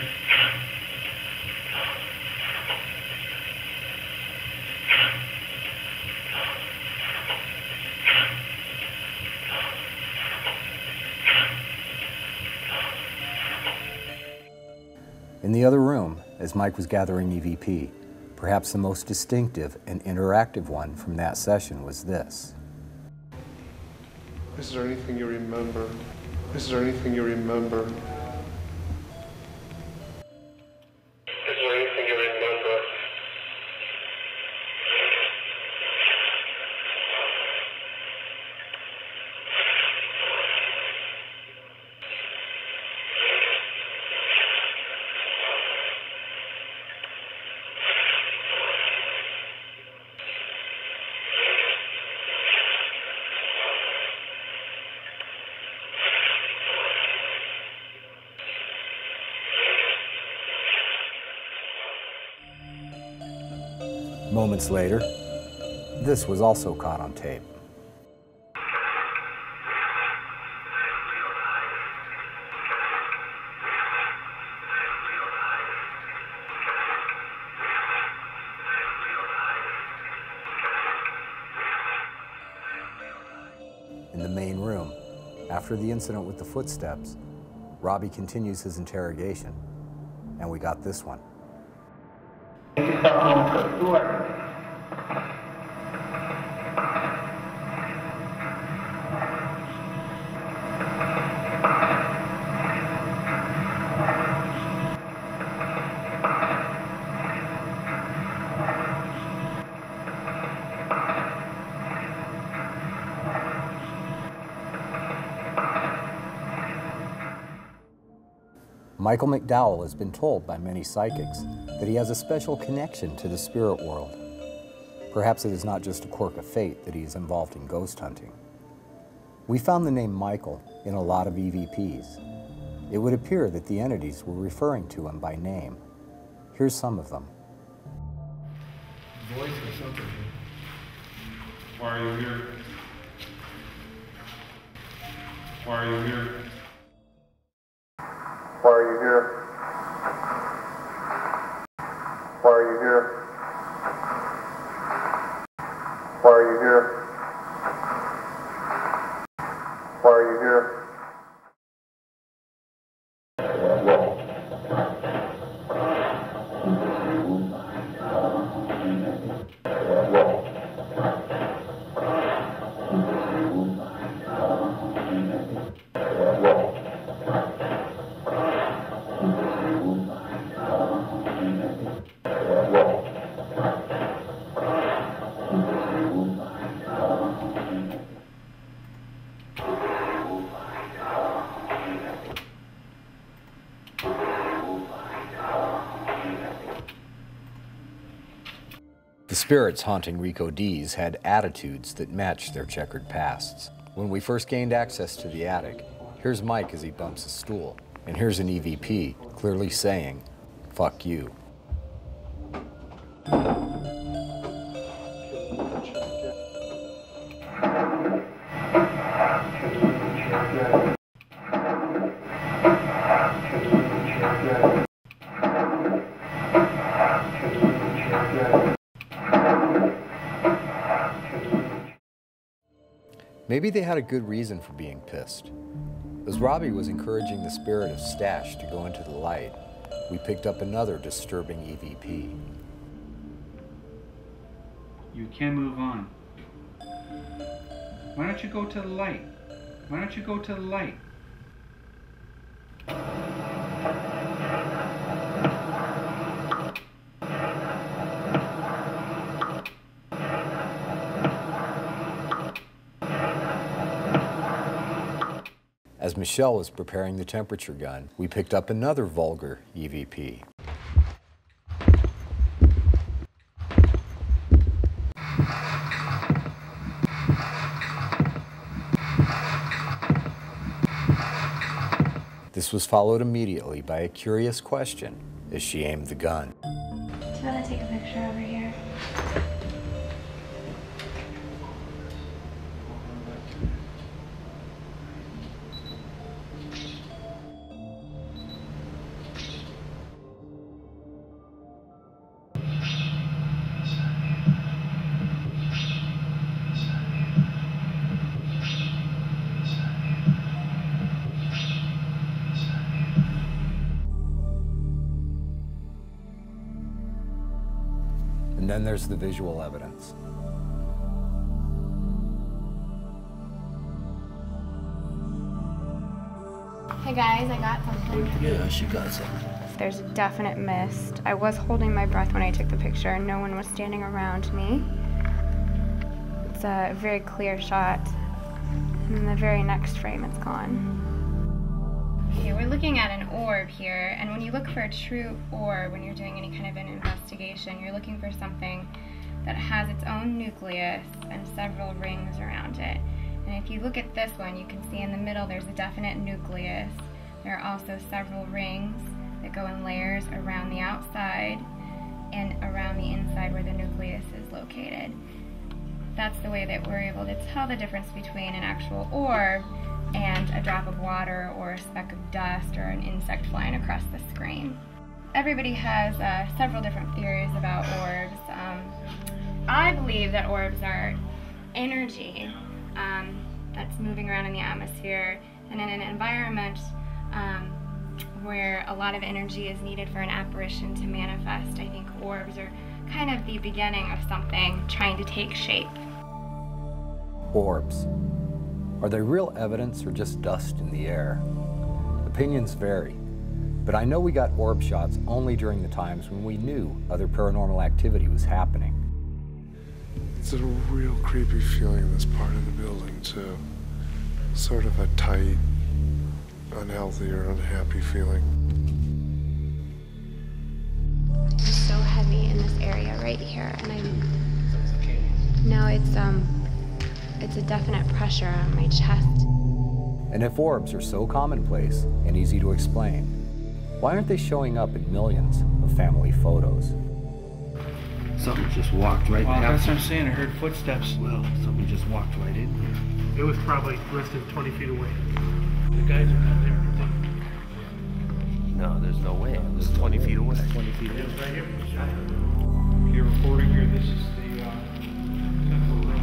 In the other room, as Mike was gathering EVP, perhaps the most distinctive and interactive one from that session was this. Is there anything you remember? Is there anything you remember? Is there anything you remember? Moments later, this was also caught on tape. In the main room, after the incident with the footsteps, Robbie continues his interrogation, and we got this one. Michael McDowell has been told by many psychics that he has a special connection to the spirit world. Perhaps it is not just a quirk of fate that he is involved in ghost hunting. We found the name Michael in a lot of EVPs. It would appear that the entities were referring to him by name. Here's some of them. Voice or something. Why are you here? Why are you here? Why are you here? Why are you here? Why are you here? Why are you here? The spirits haunting Rico D's had attitudes that matched their checkered pasts. When we first gained access to the attic, here's Mike as he bumps a stool, and here's an EVP clearly saying, "Fuck you." Maybe they had a good reason for being pissed. As Robbie was encouraging the spirit of stash to go into the light, we picked up another disturbing EVP. You can move on. Why don't you go to the light? Why don't you go to the light? As Michelle was preparing the temperature gun, we picked up another vulgar EVP. This was followed immediately by a curious question as she aimed the gun. Do you want to take a picture over here? And then there's the visual evidence. Hey guys, I got something. Yeah, she got something. There's a definite mist. I was holding my breath when I took the picture and no one was standing around me. It's a very clear shot. And in the very next frame, it's gone. Okay, we're looking at an orb here, and when you look for a true orb, when you're doing any kind of an investigation, you're looking for something that has its own nucleus and several rings around it. And if you look at this one, you can see in the middle there's a definite nucleus. There are also several rings that go in layers around the outside and around the inside where the nucleus is located. That's the way that we're able to tell the difference between an actual orb and a drop of water or a speck of dust or an insect flying across the screen. Everybody has several different theories about orbs. I believe that orbs are energy that's moving around in the atmosphere, and in an environment where a lot of energy is needed for an apparition to manifest, I think orbs are kind of the beginning of something trying to take shape. Orbs. Are they real evidence or just dust in the air? Opinions vary, but I know we got orb shots only during the times when we knew other paranormal activity was happening. It's a real creepy feeling in this part of the building, too. Sort of a tight, unhealthy or unhappy feeling. It's so heavy in this area right here, and it's a definite pressure on my chest. And if orbs are so commonplace and easy to explain, why aren't they showing up in millions of family photos? Something just walked right Well, past. that's what I'm saying. I heard footsteps. Well, something just walked right in here. It was probably less than 20 feet away. The guys are not there. No, there's no way. It was 20 feet away. 20 feet away. Right here. You're recording here. This is the temple room.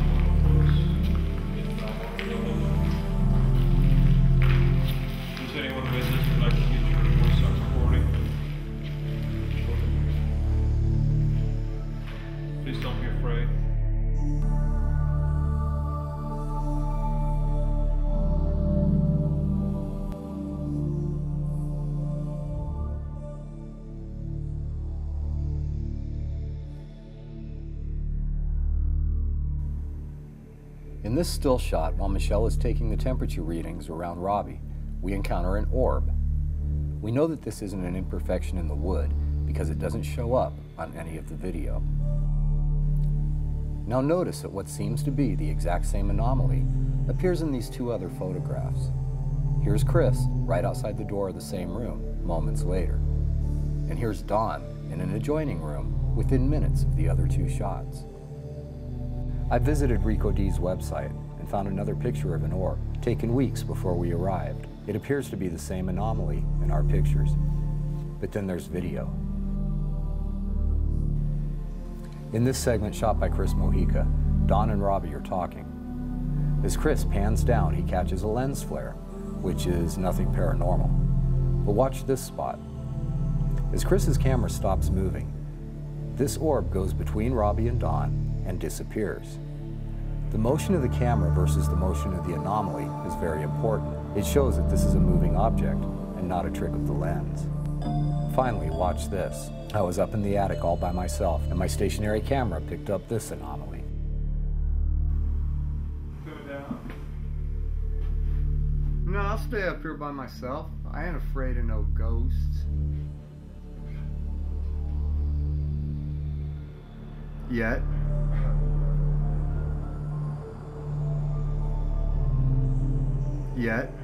Does anyone visit would like to get your voice on recording? Please don't be afraid. In this still shot, while Michelle is taking the temperature readings around Robbie, we encounter an orb. We know that this isn't an imperfection in the wood because it doesn't show up on any of the video. Now notice that what seems to be the exact same anomaly appears in these two other photographs. Here's Chris right outside the door of the same room moments later. And here's Dawn in an adjoining room within minutes of the other two shots. I visited Rico D's website and found another picture of an orb taken weeks before we arrived. It appears to be the same anomaly in our pictures, but then there's video. In this segment shot by Chris Mojica, Dawn and Robbie are talking. As Chris pans down, he catches a lens flare, which is nothing paranormal. But watch this spot. As Chris's camera stops moving, this orb goes between Robbie and Don and disappears. The motion of the camera versus the motion of the anomaly is very important. It shows that this is a moving object and not a trick of the lens. Finally, watch this. I was up in the attic all by myself, and my stationary camera picked up this anomaly. No, I'll stay up here by myself. I ain't afraid of no ghosts. Yet. Yet.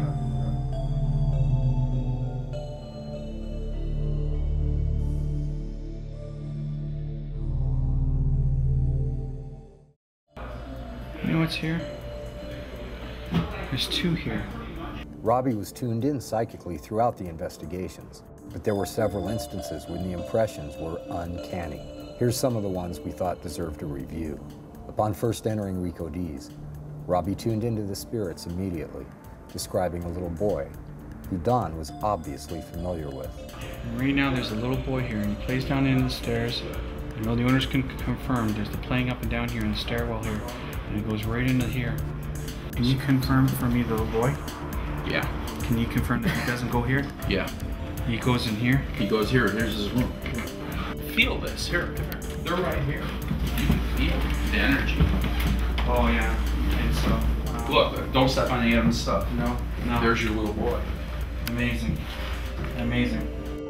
You know what's here? There's two here. Robbie was tuned in psychically throughout the investigations, but there were several instances when the impressions were uncanny. Here's some of the ones we thought deserved a review. Upon first entering Rico D's, Robbie tuned into the spirits immediately, describing a little boy who Don was obviously familiar with. And right now there's a little boy here, and he plays down in the stairs. I know the owners can confirm there's the playing up and down here in the stairwell here, and it goes right into here. Can you confirm for me the little boy? Yeah. Can you confirm that he doesn't go here? Yeah. He goes in here? He goes here. Here's his room. Feel this. Here. They're right here. You can feel the energy. Oh, yeah. And so. Look, don't step on any of this stuff. No, no. There's your little boy. Amazing. Amazing.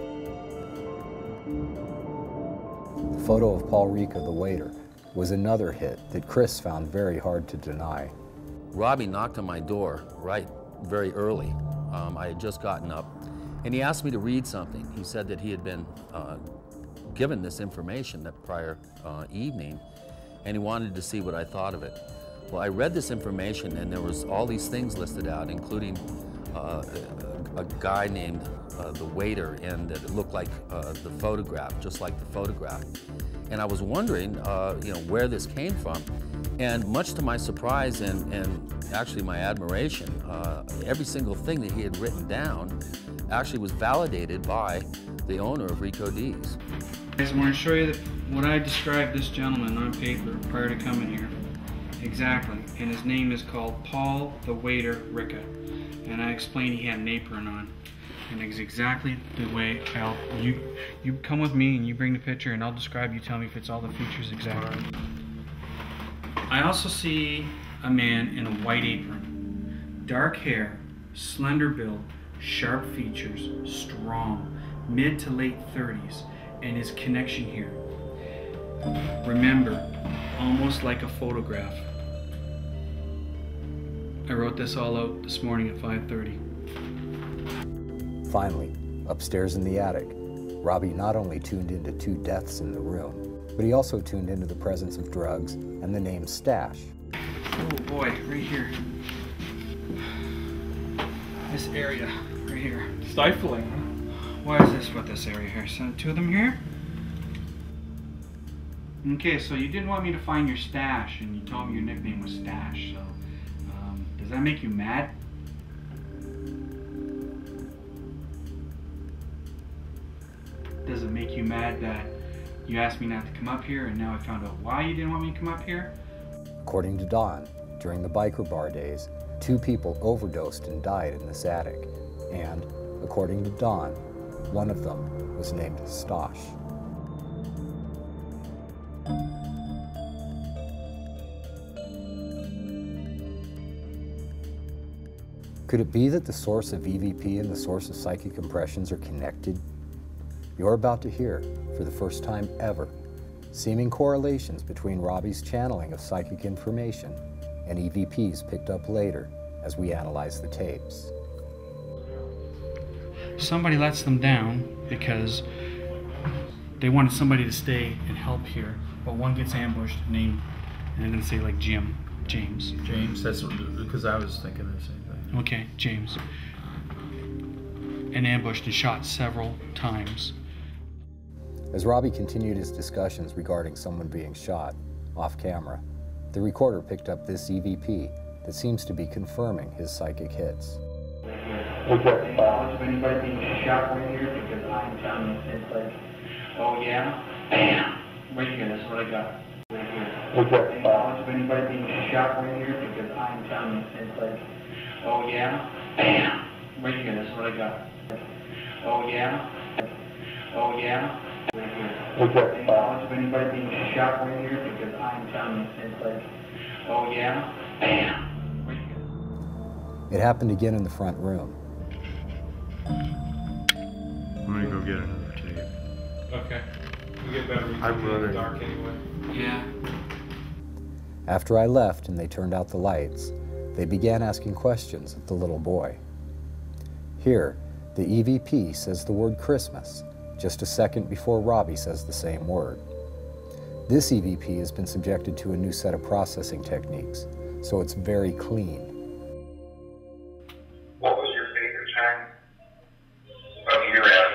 The photo of Paul Rica, the waiter, was another hit that Chris found very hard to deny. Robbie knocked on my door very early. I had just gotten up, and he asked me to read something. He said that he had been given this information that prior evening, and he wanted to see what I thought of it. Well, I read this information, and there was all these things listed out, including a guy named the waiter, and it looked like the photograph, just like the photograph. And I was wondering, where this came from. And much to my surprise and actually my admiration, every single thing that he had written down actually was validated by the owner of Rico D's. I just want to show you what I described this gentleman on paper prior to coming here. Exactly. And his name is called Paul the Waiter Rica. And I explained he had an apron on. And it's exactly the way you come with me and you bring the picture and I'll describe, you tell me if it's all the features exactly. I also see a man in a white apron, dark hair, slender build, sharp features, strong, mid to late 30s, and his connection here. Remember, almost like a photograph. I wrote this all out this morning at 5:30. Finally, upstairs in the attic, Robbie not only tuned into 2 deaths in the room, but he also tuned into the presence of drugs and the name Stash. Oh boy, right here. This area, right here. Stifling. Why is this with this area here? So 2 of them here? Okay, so you didn't want me to find your stash, and you told me your nickname was Stash, so does that make you mad? Does it make you mad that you asked me not to come up here and now I found out why you didn't want me to come up here? According to Don, during the biker bar days, 2 people overdosed and died in this attic. And, according to Don, one of them was named Stosh. Could it be that the source of EVP and the source of psychic impressions are connected? You're about to hear, for the first time ever, seeming correlations between Robbie's channeling of psychic information and EVPs picked up later as we analyze the tapes. Somebody lets them down because they wanted somebody to stay and help here, but one gets ambushed named, and I'm going to say like James. James, that's because I was thinking the same thing. Okay, James. And ambushed and shot several times. As Robbie continued his discussions regarding someone being shot off camera, the recorder picked up this EVP that seems to be confirming his psychic hits. Okay. Knowledge of anybody being shot right here because I'm telling you, it's like, oh yeah, bam, right here, that's what I got. Right here. Okay. Knowledge of anybody being shot right here because I'm telling you, it's like, oh yeah, bam, right here, that's what I got. Oh yeah, right here. Okay. Knowledge of anybody being shot right here because I'm telling you, it's like, oh yeah, bam. It happened again in the front room. I'm gonna go get another tape. Okay. You get better I'm running. in the dark anyway. Yeah. After I left and they turned out the lights, they began asking questions of the little boy. Here, the EVP says the word Christmas, just a second before Robbie says the same word. This EVP has been subjected to a new set of processing techniques, so it's very clean. What was your favorite time of year at?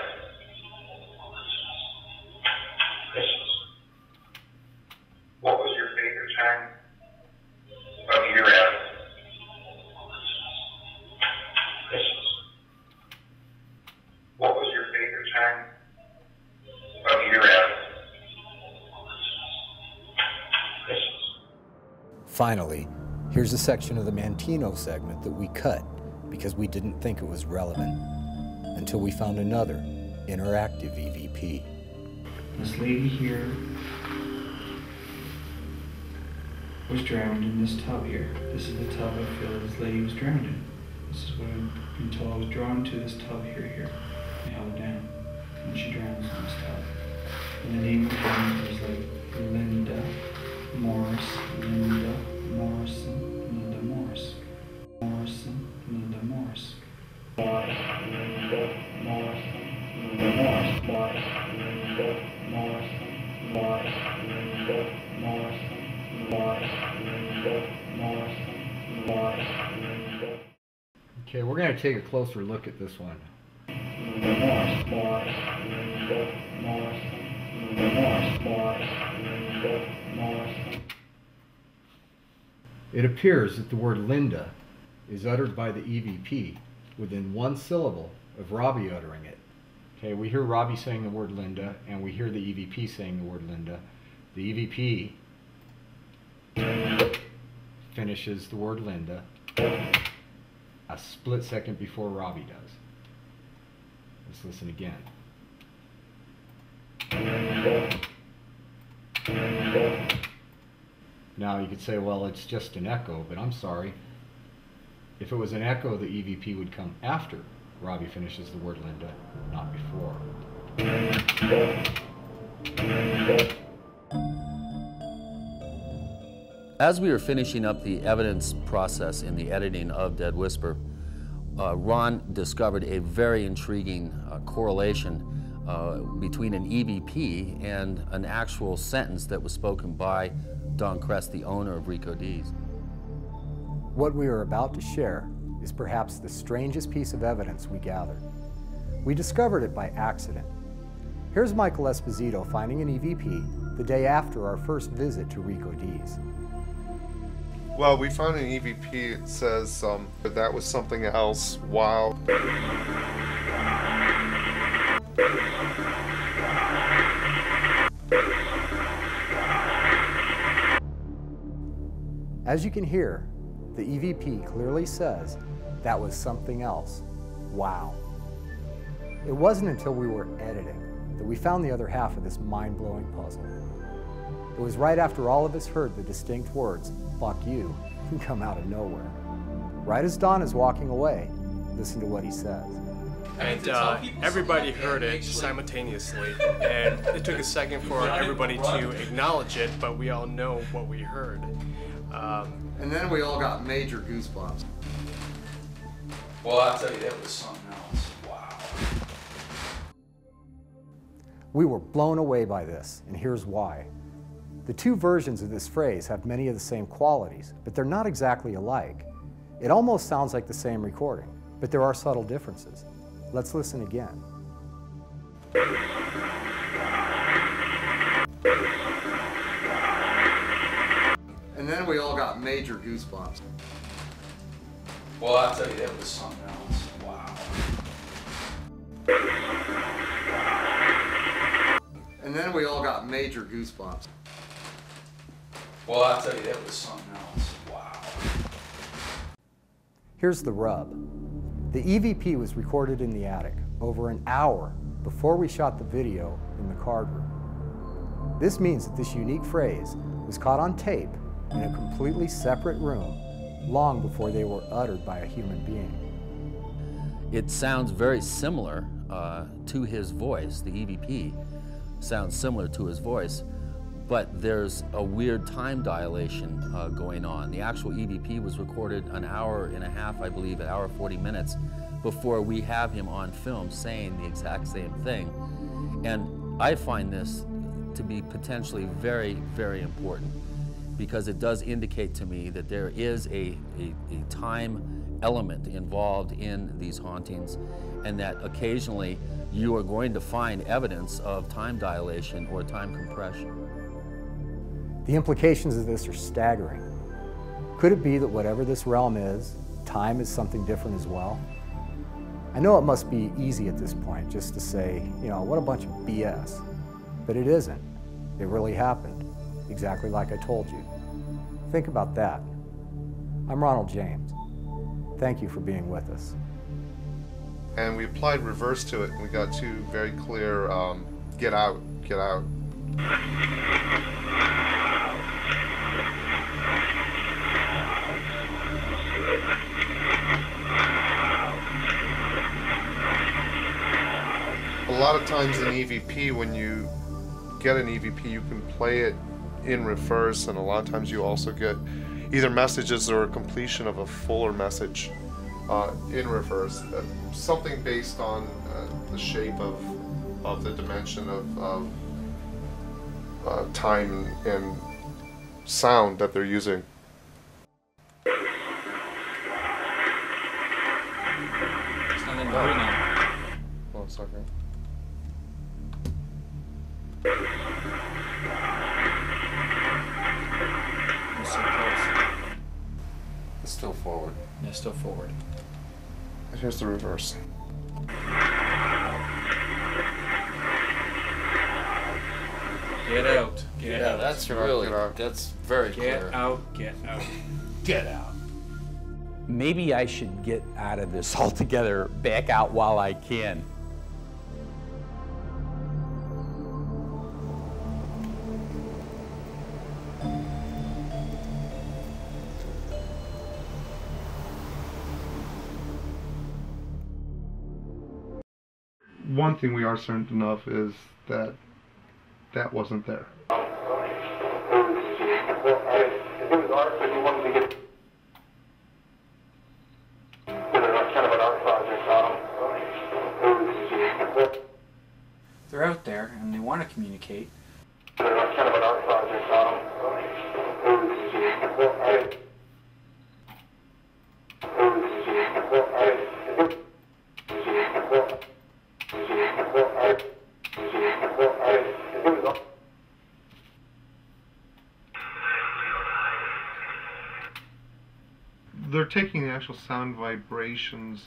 What was your favorite time of year at? What was your favorite time of year at? Finally, here's a section of the Mantino segment that we cut because we didn't think it was relevant, until we found another interactive EVP. This lady here was drowned in this tub here. This is the tub I feel this lady was drowned in. This is what I've been told. I was drawn to this tub here. I held her down, and she drowns in this tub. And the name of the woman was like Linda Morris, Linda Morrison, Linda Morris. Morrison, Linda Morris. Morris, Linda Morris, Linda Morris. Morris, Linda Morris, Morris, Linda Morris, Morris, Linda Morris, Morris, Linda. Okay, we're going to take a closer look at this one. Linda Morris, Morris, Linda Morris, Linda Morris, Morris, Linda Morris. It appears that the word Linda is uttered by the EVP within one syllable of Robbie uttering it. Okay, we hear Robbie saying the word Linda, and we hear the EVP saying the word Linda. The EVP finishes the word Linda a split second before Robbie does. Let's listen again. Now you could say, well, it's just an echo, but I'm sorry. If it was an echo, the EVP would come after Robbie finishes the word Linda, not before. As we were finishing up the evidence process in the editing of Dead Whisper, Ron discovered a very intriguing correlation between an EVP and an actual sentence that was spoken by Don Crest, the owner of Rico D's. What we are about to share is perhaps the strangest piece of evidence we gathered. We discovered it by accident. Here's Michael Esposito finding an EVP the day after our first visit to Rico D's. Well, we found an EVP that says that was something else while... As you can hear, the EVP clearly says that was something else. Wow. It wasn't until we were editing that we found the other half of this mind-blowing puzzle. It was right after all of us heard the distinct words, "fuck you," come out of nowhere. Right as Don is walking away, listen to what he says. And everybody heard it simultaneously, and it took a second for everybody to acknowledge it, but we all know what we heard. And then we all got major goosebumps. Well, I'll tell you, that was something else. Wow. We were blown away by this, and here's why. The two versions of this phrase have many of the same qualities, but they're not exactly alike. It almost sounds like the same recording, but there are subtle differences. Let's listen again. And then we all got major goosebumps. Well, I'll tell you, that was something else. Wow. And then we all got major goosebumps. Well, I'll tell you, that was something else. Wow. Here's the rub. The EVP was recorded in the attic over an hour before we shot the video in the card room. This means that this unique phrase was caught on tape in a completely separate room long before they were uttered by a human being. It sounds very similar to his voice. The EVP sounds similar to his voice, but there's a weird time dilation going on. The actual EVP was recorded an hour and a half, I believe, an hour 40 minutes before we have him on film saying the exact same thing. And I find this to be potentially very, very important, because it does indicate to me that there is a time element involved in these hauntings, and that occasionally you are going to find evidence of time dilation or time compression. The implications of this are staggering. Could it be that whatever this realm is, time is something different as well? I know it must be easy at this point just to say, you know, what a bunch of BS. But it isn't. It really happened, exactly like I told you. Think about that. I'm Ronald James. Thank you for being with us. And we applied reverse to it, and we got two very clear, get out, get out. A lot of times in EVP, when you get an EVP, you can play it in reverse, and a lot of times you also get either messages or a completion of a fuller message in reverse. Something based on the shape of the dimension of time and sound that they're using. There's nothing going on. 1 second. It's so close. It's still forward. Yeah, still forward. And here's the reverse. Get out. Get out. That's really, that's very clear. Get out. Get out. Get out. Maybe I should get out of this altogether, back out while I can. One thing we are certain of is that that wasn't there. They're out there and they want to communicate. They're taking the actual sound vibrations.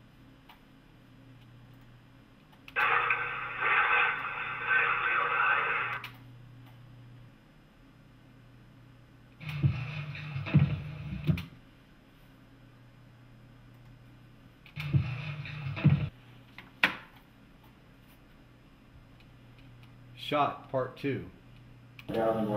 Shot, part 2. Acknowledge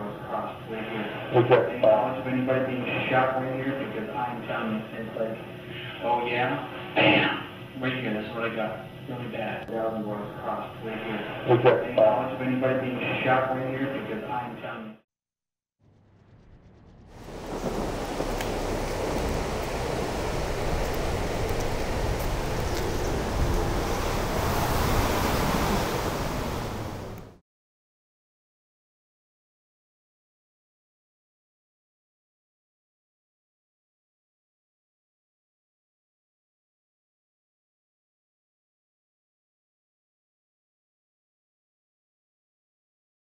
of anybody being shot right here, because I'm telling you, it's like, oh yeah, bam, right here, that's what I got, really bad. Acknowledge of anybody being shot right here, because I'm telling you.